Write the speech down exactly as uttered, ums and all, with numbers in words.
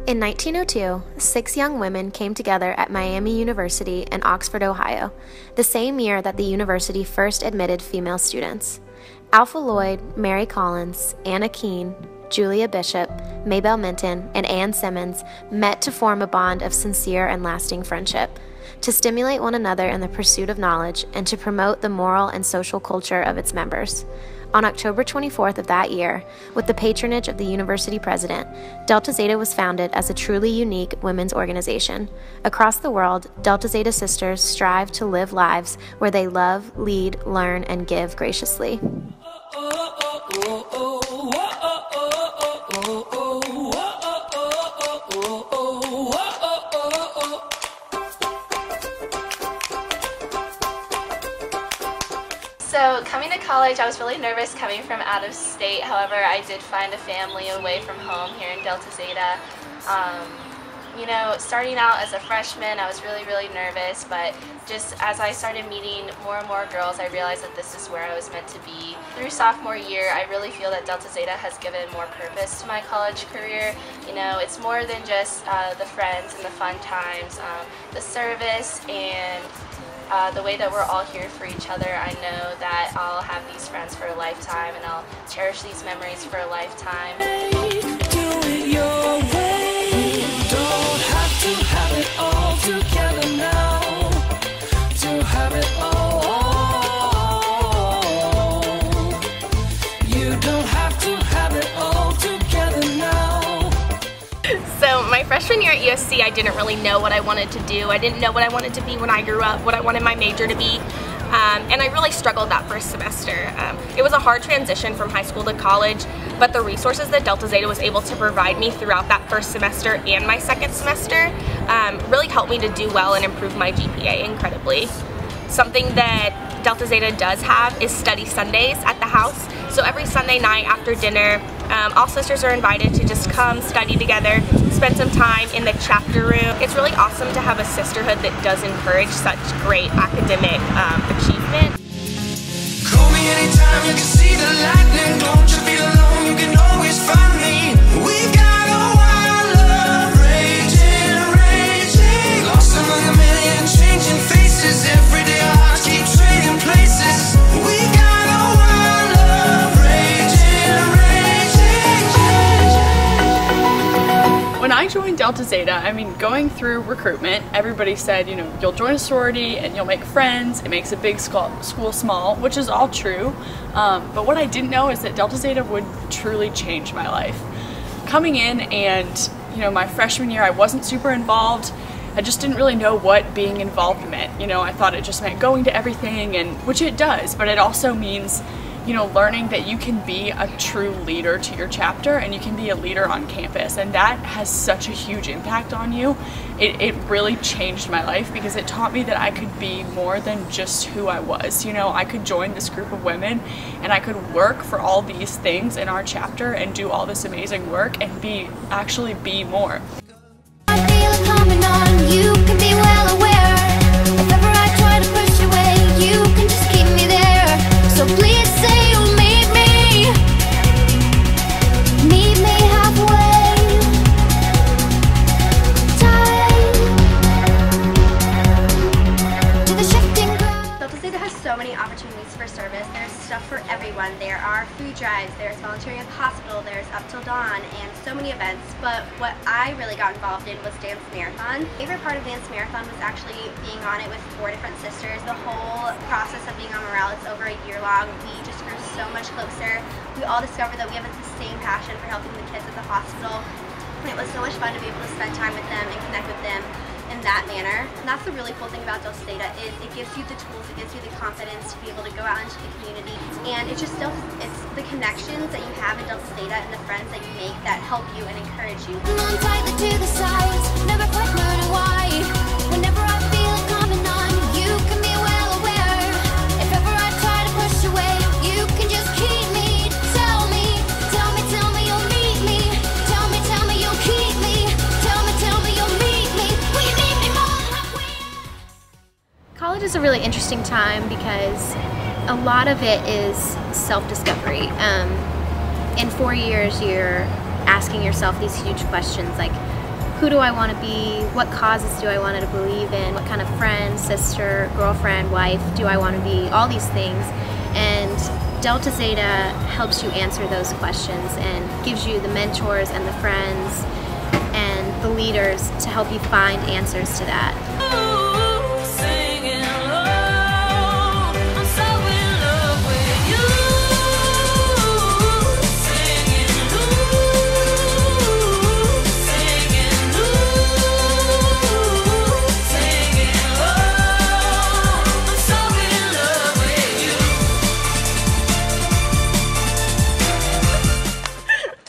In nineteen oh two, six young women came together at Miami University in Oxford, Ohio, the same year that the university first admitted female students. Alpha Lloyd, Mary Collins, Anna Keene, Julia Bishop, Maybelle Minton, and Ann Simmons met to form a bond of sincere and lasting friendship, to stimulate one another in the pursuit of knowledge and to promote the moral and social culture of its members. On October twenty-fourth of that year, with the patronage of the university president, Delta Zeta was founded as a truly unique women's organization. Across the world, Delta Zeta sisters strive to live lives where they love, lead, learn, and give graciously. So coming to college, I was really nervous coming from out of state. However, I did find a family away from home here in Delta Zeta. Um, you know, starting out as a freshman, I was really, really nervous, but just as I started meeting more and more girls, I realized that this is where I was meant to be. Through sophomore year, I really feel that Delta Zeta has given more purpose to my college career. You know, it's more than just uh, the friends and the fun times, um, the service and Uh, the way that we're all here for each other. I know that I'll have these friends for a lifetime and I'll cherish these memories for a lifetime. Do it your way. Don't have to have it all together now. To have it all. You don't have to have it all together now. So my freshman year at U S C, I didn't really know what I wanted to do. I didn't know what I wanted to be when I grew up, what I wanted my major to be, um, and I really struggled that first semester. Um, it was a hard transition from high school to college, but the resources that Delta Zeta was able to provide me throughout that first semester and my second semester um, really helped me to do well and improve my G P A incredibly. Something that Delta Zeta does have is study Sundays at the house. So every Sunday night after dinner, um, all sisters are invited to just come study together, spend some time in the chapter room. It's really awesome to have a sisterhood that does encourage such great academic um, achievement. Call me anytime, you can see the lightning. Don't you feel alone, you can always find me. We got a wild love, raging, raging. Lost among a million changing faces. Every day our hearts keep trading places. We got a wild love, raging, raging. When I joined Delta Zeta, I mean, going through recruitment, everybody said, you know, you'll join a sorority and you'll make friends. It makes a big school, school small, which is all true. Um, but what I didn't know is that Delta Zeta would truly change my life. Coming in and, you know, my freshman year, I wasn't super involved. I just didn't really know what being involved meant. You know, I thought it just meant going to everything, and which it does, but it also means, you know, learning that you can be a true leader to your chapter and you can be a leader on campus, and that has such a huge impact on you. It, it really changed my life because it taught me that I could be more than just who I was. You know, I could join this group of women and I could work for all these things in our chapter and do all this amazing work and be actually be more. You can be well aware. If ever I try to push you away, you can just keep me there. So please say you'll meet me. Meet me halfway. Time to the shifting ground. Delta Zeta has so many opportunities for service. There's stuff for everyone. There are food drives, there's volunteering at the hospital, there's Up Till Dawn, and so many events. But what I really got involved in was Dance Marathon. My favorite part of Dance Marathon was actually being on it with four different sisters. The whole process of being on morale, it's over a year long. We just grew so much closer. We all discovered that we have the same passion for helping the kids at the hospital. And it was so much fun to be able to spend time with them and connect with them in that manner. And that's the really cool thing about Delta Zeta is it gives you the tools, it gives you the confidence to be able to go out into the community. And it's just still, it's the connections that you have in Delta Zeta and the friends that you make that help you and encourage you. On tightly to the sides, never quite knowing why. Whenever I feel it coming on, you can be well aware. If ever I try to push away, you can just keep me. Tell me, tell me, tell me you'll meet me. Tell me, tell me you'll keep me. Tell me, tell me you'll meet me. Will you meet me more halfway? College is a really interesting time because a lot of it is self-discovery. Um, in four years, you're asking yourself these huge questions like, who do I want to be, what causes do I want to believe in, what kind of friend, sister, girlfriend, wife do I want to be, all these things. And Delta Zeta helps you answer those questions and gives you the mentors and the friends and the leaders to help you find answers to that.